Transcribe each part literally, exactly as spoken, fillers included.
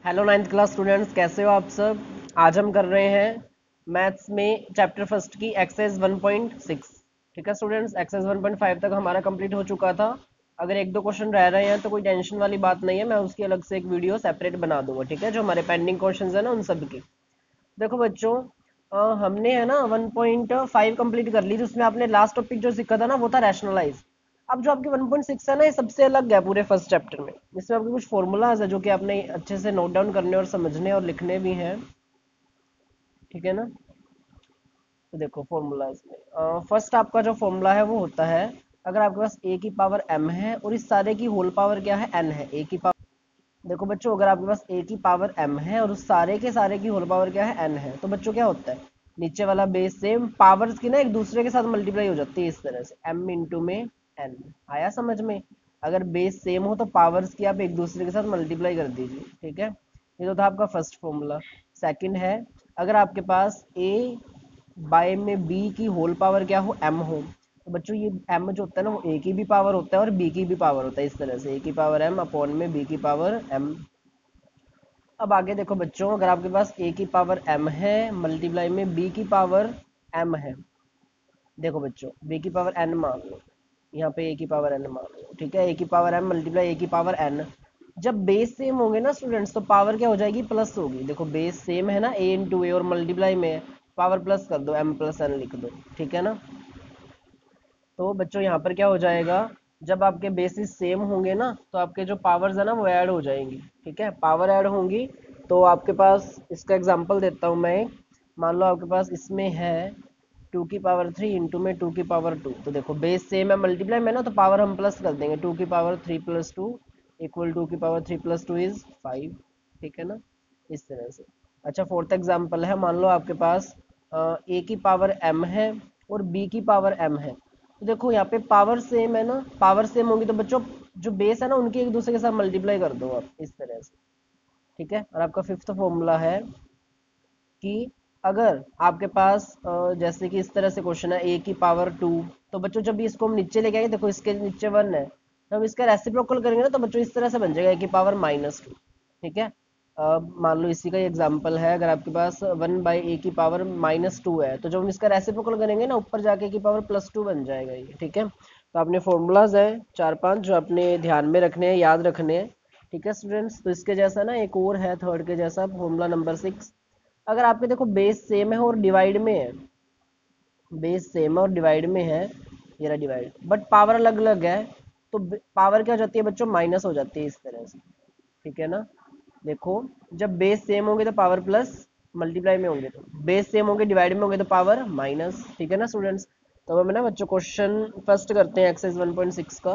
Hello ninth class students, कैसे हो आप सब। आज हम कर रहे हैं मैथ्स में चैप्टर फर्स्ट की एक्सरसाइज वन पॉइंट सिक्स। ठीक है students, exercise one point five तक हमारा कंप्लीट हो चुका था। अगर एक दो क्वेश्चन रह रहे हैं तो कोई टेंशन वाली बात नहीं है, मैं उसकी अलग से एक वीडियो सेपरेट बना दूंगा। ठीक है, जो हमारे पेंडिंग क्वेश्चन है ना उन सब की। देखो बच्चों, अ, हमने है ना वन पॉइंट फाइव कंप्लीट कर ली थी, उसमें आपने लास्ट टॉपिक जो सीखा था ना वो था रैशनलाइज। अब जो आपकी वन पॉइंट सिक्स है ना, ये सबसे अलग है पूरे फर्स्ट चैप्टर में। इसमें आपके कुछ फॉर्मूलाज है जो कि आपने अच्छे से नोट डाउन करने और समझने और लिखने भी हैं। ठीक है ना। तो देखो फॉर्मूलाज में फर्स्ट आपका जो फॉर्मूला है वो होता है, अगर आपके पास ए की पावर एम है और इस सारे की होल पावर क्या है, एन है। ए की पावर, देखो बच्चों, अगर आपके पास ए की पावर m है और उस सारे के सारे की होल पावर क्या है, n है, तो बच्चों क्या होता है, नीचे वाला बेस सेम, पावर्स की ना एक दूसरे के साथ मल्टीप्लाई हो जाती है इस तरह से, m इंटू में n। आया समझ में। अगर बेस सेम हो तो पावर्स की आप एक दूसरे के साथ मल्टीप्लाई कर दीजिए। ठीक है, ये तो था आपका फर्स्ट फॉर्मूला। सेकंड है, अगर आपके पास a बाय में b की होल पावर क्या हो, m हो, तो बच्चों ये m जो होता है ना वो a की भी पावर होता है और b की भी पावर होता है। इस तरह से a की पावर m अपॉन में b की पावर m। अब आगे देखो बच्चों, अगर आपके पास a की पावर m है मल्टीप्लाई में b की पावर m है। देखो बच्चों, b की पावर n मान लो, यहाँ पे a की पावर n मान लो। ठीक है, a की पावर m मल्टीप्लाई a की पावर n। जब बेस सेम होंगे ना स्टूडेंट्स, तो पावर क्या हो जाएगी, प्लस होगी। देखो बेस सेम है ना, a इंटू ए, और मल्टीप्लाई में पावर प्लस कर दो, m प्लस n लिख दो। ठीक है ना। तो बच्चों यहाँ पर क्या हो जाएगा, जब आपके बेसिस सेम होंगे ना तो आपके जो पावर्स है ना वो ऐड हो जाएंगी। ठीक है, पावर ऐड होंगी। तो आपके पास इसका एग्जांपल देता हूँ मैं। मान लो आपके पास इसमें है टू की पावर थ्री इंटू में टू की पावर टू। तो देखो बेस सेम है मल्टीप्लाई में ना, तो पावर हम प्लस कर देंगे, टू की power three plus two equal two की power three plus two is five. ठीक है ना, इस तरह से। अच्छा, फोर्थ एग्जाम्पल है, मान लो आपके पास ए की पावर एम है और बी की पावर एम है। तो देखो यहाँ पे पावर सेम है ना, पावर सेम होंगी तो बच्चों जो बेस है ना उनकी एक दूसरे के साथ मल्टीप्लाई कर दो आप इस तरह से। ठीक है, और आपका फिफ्थ फॉर्मूला है कि अगर आपके पास अ, जैसे कि इस तरह से क्वेश्चन है ए की पावर टू, तो बच्चों जब भी इसको हम नीचे लेके आएंगे, देखो इसके नीचे वन है, तो हम इसका रेसिप्रोकल करेंगे ना, तो बच्चों इस तरह से बन जाएगा ए की पावर माइनस टू। ठीक है, अब मान लो इसी का एग्जांपल है, अगर आपके पास वन बाई ए की पावर माइनस टू है, तो जब हम इसका रेसिप्रोकल करेंगे ना ऊपर जाके की पावर प्लस टू बन जाएगा ये। ठीक है, तो आपने फॉर्मूलाज हैं चार पांच जो आपने ध्यान में रखने हैं, याद रखने हैं। ठीक है स्टूडेंट्स, तो इसके जैसा ना एक और है थर्ड के जैसा फॉर्मूला नंबर सिक्स। अगर आपके देखो बेस सेम है और डिवाइड में है, बेस सेम है और डिवाइड में है, ये रहा डिवाइड, बट पावर अलग अलग है, तो पावर क्या हो जाती है बच्चों, माइनस हो जाती है इस तरह से। ठीक है ना। देखो, जब बेस सेम होंगे तो पावर प्लस, मल्टीप्लाई में होंगे तो बेस सेम होंगे, डिवाइड में होंगे तो पावर माइनस। ठीक है ना स्टूडेंट्स। तो अब हम ना बच्चों क्वेश्चन फर्स्ट करते हैं एक्सरसाइज वन पॉइंट सिक्स का,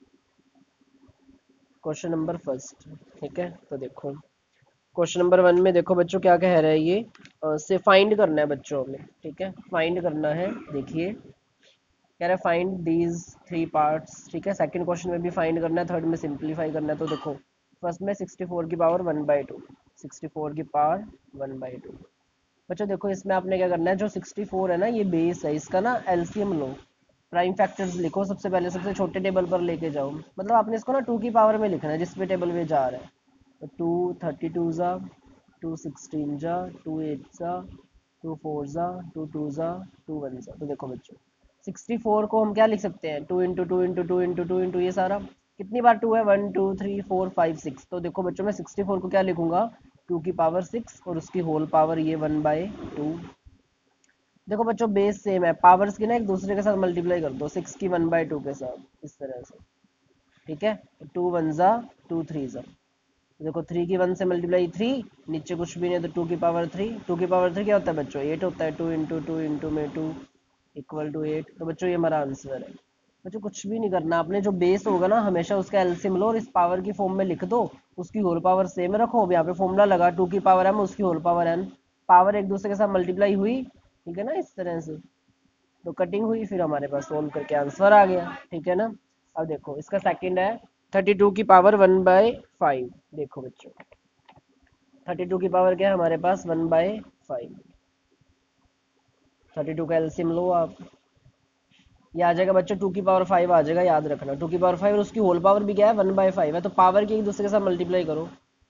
क्वेश्चन नंबर फर्स्ट। ठीक है, तो देखो क्वेश्चन नंबर वन में देखो बच्चों क्या कह रहा है ये, अ, से फाइंड करना है बच्चों में। ठीक है, फाइंड करना है। देखिए कह रहा है फाइंड दीज थ्री पार्ट्स। ठीक है, सेकंड क्वेश्चन में भी फाइंड करना है, थर्ड में सिंप्लीफाई करना है। तो देखो फर्स्ट में सिक्सटी फोर की power one by two, sixty four की पावर वन बाई टू। बच्चों देखो इसमें आपने क्या करना है, जो सिक्सटी फोर है ना ये बेस है, इसका ना एलसीएम लो, प्राइम फैक्टर्स लिखो सबसे पहले, सबसे छोटे टेबल पर लेके जाओ। मतलब आपने इसको ना टू की पावर में लिखना है जिस पे टेबल में जा रहा है। तो टू थर्टी टू ज़ा, टू सिक्सटीन ज़ा, टू एट ज़ा, टू फोर ज़ा, टू टू ज़ा, टू वन ज़ा। तो देखो बच्चों सिक्सटी फोर को हम क्या लिख सकते हैं, two into two into two into two into ये सारा, कितनी बार टू है, one two three four five six. तो देखो बच्चों मैं सिक्सटी फोर को क्या लिखूंगा, टू की पावर सिक्स और उसकी होल पावर ये वन बाई टू। देखो बच्चों बेस सेम है, पावर्स की ना एक दूसरे के साथ मल्टीप्लाई कर दो, सिक्स की वन बाई टू के साथ इस तरह से। ठीक है, टू वन ज़ा, टू थ्री ज़ा, देखो थ्री की वन से मल्टीप्लाई थ्री, नीचे कुछ भी नहीं तो टू की पावर थ्री, टू की पावर थ्री क्या होता है बच्चों, एट होता है, टू इंटू टू इंटू में टू इक्वल टू एट। तो बच्चों ये हमारा आंसर है। बच्चों कुछ भी नहीं करना आपने, जो बेस होगा ना हमेशा उसका एलसीएम लो और इस पावर की फॉर्म में लिख दो, उसकी होल पावर सेम रखो। अब यहाँ पे फॉर्मूला लगा, टू की पावर एम उसकी होल पावर एन, पावर एक दूसरे के साथ मल्टीप्लाई हुई। ठीक है ना, इस तरह से तो कटिंग हुई, फिर हमारे पास सोल्व करके आंसर आ गया। ठीक है ना। अब देखो इसका सेकंड है थर्टी टू की पावर वन बाय फाइव। देखो बच्चों थर्टी टू की पावर क्या है हमारे पास, one by five. Thirty two का एलसीएम लो आप, ये आ जाएगा बच्चों टू की पावर फाइव आ जाएगा, याद रखना टू की पावर फाइव और उसकी होल पावर भी क्या है, वन बाय फाइव है, तो पावर की एक दूसरे के साथ मल्टीप्लाई करो।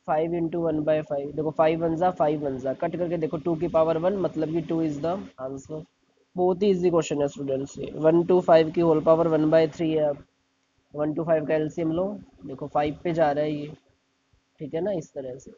Five into one by five, देखो फाइव वन ज़ा फाइव वन ज़ा, कट करके देखो टू की पावर वन, मतलब कि टू इज द आंसर। बहुत ही इजी क्वेश्चन है स्टूडेंट्स ये। वन टू फाइव की whole power one by three है। अब वन टू फाइव का एलसीएम लो, देखो फाइव पे जा रहा है ये, ठीक है ना, इस तरह से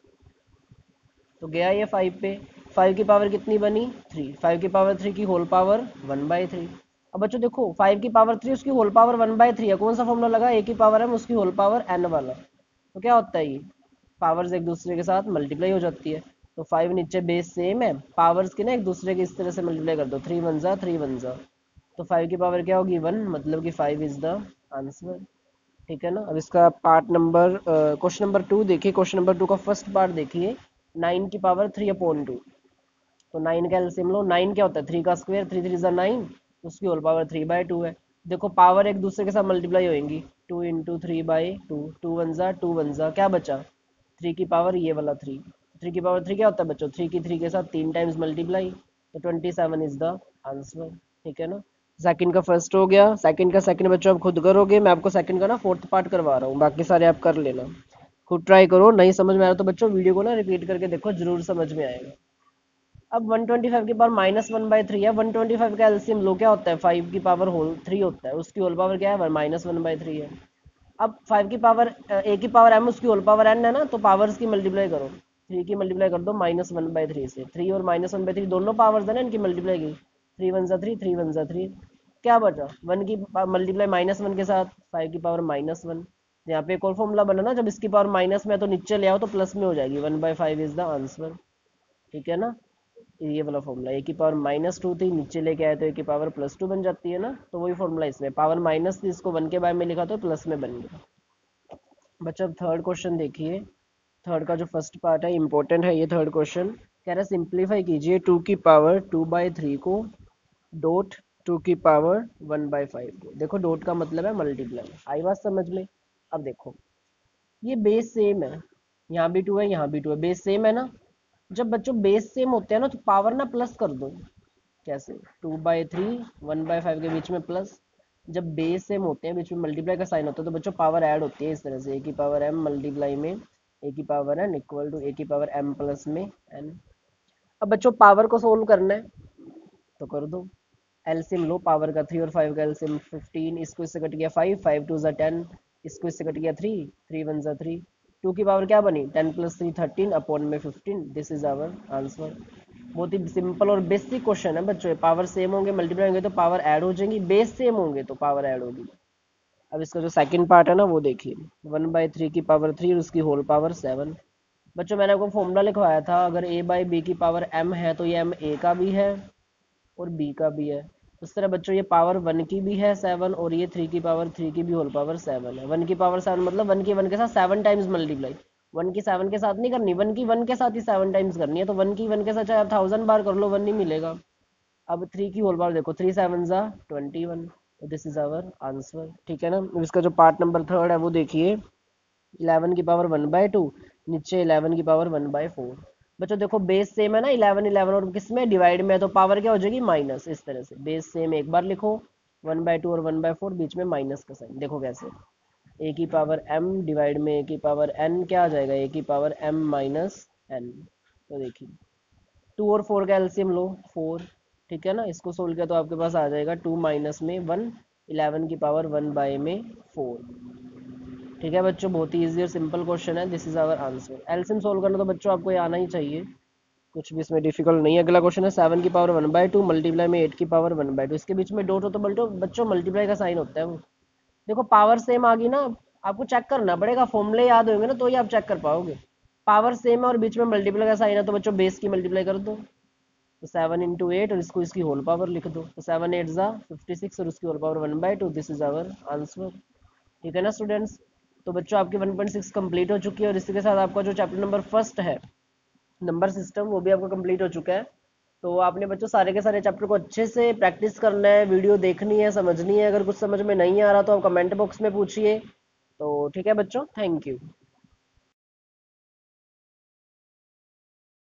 तो गया ये फाइव पे। फाइव की पावर कितनी बनी, थ्री। फाइव की पावर थ्री की whole power one by three. अब बच्चों देखो फाइव की पावर थ्री उसकी whole power one by three है, कौन सा फॉर्मूला लगा, ए की पावर एम उसकी होल पावर एन वाला। तो क्या होता है ये, पावर्स एक दूसरे के साथ मल्टीप्लाई हो जाती है। तो फाइव नीचे बेस सेम है, पावर्स की ना एक दूसरे के इस तरह से मल्टीप्लाई कर दो, थ्री वन ज़ा थ्री वन ज़ा, तो फाइव की पावर क्या होगी, वन, मतलब कि फाइव इज द आंसर। ठीक है ना। अब इसका part number question number two देखिए। क्वेश्चन नंबर टू का फर्स्ट पार्ट देखिए, नाइन की पावर थ्री अपॉन टू। तो नाइन का एलसीएम लो, नाइन क्या होता है, थ्री का स्क्वायर, थ्री थ्री ज़ा नाइन, उसकी whole power three by two है। देखो पावर एक दूसरे के साथ मल्टीप्लाई होएंगी, two into three by two, two one ज़ा टू वन ज़ा, क्या बचा, थ्री की पावर ये वाला थ्री। थ्री की पावर थ्री क्या होता है बच्चों, थ्री की थ्री के साथ तीन टाइम्स मल्टीप्लाई, तो twenty seven is the answer. ठीक है ना। सेकंड का फर्स्ट हो गया, सेकंड का सेकंड बच्चों आप खुद करोगे, मैं आपको सेकंड का ना फोर्थ पार्ट करवा रहा हूँ, बाकी सारे आप कर लेना, खुद ट्राई करो। नहीं समझ में आ रहा तो बच्चों वीडियो को ना रिपीट करके देखो, जरूर समझ में आएगा। अब वन ट्वेंटी फाइव की power minus one by three है। वन ट्वेंटी फाइव का एलसीएम लो, क्या होता है, फाइव की पावर होल थ्री होता है, उसकी होल पावर क्या है, माइनस वन बाई थ्री है। अब फाइव की पावर ए की पावर एम उसकी होल पावर एन है ना, तो पावर्स की मल्टीप्लाई करो, थ्री की मल्टीप्लाई कर दो माइनस वन बाई थ्री से, थ्री और माइनस वन बाई थ्री दोनों पावर्स है ना, इनकी मल्टीप्लाई की, थ्री वन ज़ा थ्री, थ्री वन ज़ा थ्री, क्या बचा, वन की मल्टीप्लाई माइनस वन के साथ, फाइव की पावर माइनस वन। यहाँ पे एक और फॉर्मूला बना ना, जब इसकी पावर माइनस में है तो नीचे ले आओ तो प्लस में हो जाएगी, one by five is the answer. ठीक है ना। ये वाला फॉर्मूला, ए की पावर माइनस टू थी, नीचे लेके आए तो ए की पावर प्लस टू बन जाती है ना, तो वही फॉर्मूला इसमें, पावर माइनस थी, इसको वन के बारे में लिखा तो प्लस में बन गया। बच्चा अब थर्ड क्वेश्चन देखिए। थर्ड का जो फर्स्ट पार्ट है इंपॉर्टेंट है ये थर्ड क्वेश्चन। कह रहा है सिंप्लीफाई कीजिए टू की पावर टू बाई थ्री को डॉट टू की पावर वन बाई फाइव को। देखो डॉट का मतलब है मल्टीप्लाई, आई बात समझ में। अब देखो ये बेस सेम है, यहाँ भी टू है यहाँ भी टू है, बेस सेम है ना। जब बच्चों बेस सेम होते हैं ना तो पावर ना प्लस कर दो। कैसे, two by three one by five के बीच में प्लस, जब बेस सेम होते हैं बीच में मल्टीप्लाई का साइन होता है तो बच्चों पावर ऐड होती है इस तरह से, ए की पावर एम मल्टीप्लाई में ए की power N equal to A की पावर एम प्लस में एन। अब बच्चों पावर को सोल्व करना है तो कर दो, एलसीएम लो पावर का, थ्री और फाइव का एलसीएम फिफ्टीन, इसको इससे कट गया फाइव, फाइव टू ज़ा टेन, इसको इससे कट गया थ्री, थ्री वन ज़ा थ्री, टू की पावर क्या बनी, ten plus three thirteen upon में fifteen, this is our answer. बहुत ही सिंपल और बेसिक क्वेश्चन है बच्चों, पावर सेम होंगे मल्टीप्लाई होंगे तो पावर ऐड हो जाएंगी, बेस सेम होंगे तो पावर ऐड होगी। अब इसका जो सेकंड पार्ट है ना वो देखिए, वन बाई थ्री की पावर थ्री और उसकी होल पावर सेवन। बच्चों मैंने आपको फॉर्मूला लिखवाया था, अगर ए बाई बी की पावर एम है तो ये एम ए का भी है और बी का भी है। उस तरह बच्चों ये पावर वन की भी है सेवन, और ये थ्री की पावर थ्री की भी होल पावर सेवन है। वन की पावर सेवन मतलब वन की वन के साथ सेवन टाइम्स मल्टीप्लाई, वन की सेवन के साथ नहीं करनी, वन की वन के साथ ही सेवन टाइम्स करनी है, तो वन की वन के साथ चाहे आप थाउजेंड बार कर लो वन नहीं मिलेगा। अब थ्री की होल पावर देखो, थ्री सेवन ज़ा twenty one, this is our answer. ठीक है ना। इसका जो पार्ट नंबर थर्ड है वो देखिए, इलेवन की पावर वन बाई टू, नीचे इलेवन की पावर वन बाई फोर। बच्चों देखो बेस सेम है ना, इलेवन इलेवन और किसमें डिवाइड में है तो पावर क्या हो जाएगी, माइनस, इस तरह से बेस सेम एक बार लिखो, वन बाई टू और वन बाई फोर बीच में माइनस का साइन, देखो कैसे, ए की पावर एम डिवाइड में ए की पावर एन क्या आ जाएगा, ए की पावर एम माइनस एन। तो देखिए टू और फोर का एलसीएम लो, फोर। ठीक है ना, इसको सोल्व किया तो आपके पास आ जाएगा टू माइनस में वन, इलेवन की पावर वन बाई में फोर। ठीक है बच्चों, बहुत ही इजी और सिंपल क्वेश्चन है, this is our answer. LCM solve करना तो बच्चों आपको ये आना ही चाहिए, कुछ भी इसमें डिफिकल्ट नहीं है। अगला क्वेश्चन है सेवन की power one by two multiply में एट की पावर वन बाई टू, इसके बीच में डॉट हो तो बल्टो बच्चों मल्टीप्लाई का साइन होता है वो। देखो पावर सेम आ गई ना, आपको चेक करना पड़ेगा, फॉर्मूले याद होंगे ना तो ही आप चेक कर पाओगे। पावर सेम है और बीच में मल्टीप्लाई का साइन है तो बच्चों बेस की मल्टीप्लाई कर दो, तो सेवन इंटू एट और इसको इसकी होल पावर लिख दो, तो सेवन एट ज़ा फिफ्टी सिक्स और उसकी whole power one by two, this is our answer. ठीक है ना स्टूडेंट्स। तो बच्चों आपकी वन पॉइंट सिक्स कंप्लीट हो चुकी है, और इसी के साथ आपका जो चैप्टर नंबर फर्स्ट है नंबर सिस्टम वो भी आपका कंप्लीट हो चुका है। तो आपने बच्चों सारे के सारे चैप्टर को अच्छे से प्रैक्टिस करना है, वीडियो देखनी है, समझनी है। अगर कुछ समझ में नहीं आ रहा तो आप कमेंट बॉक्स में पूछिए। तो ठीक है बच्चों, थैंक यू।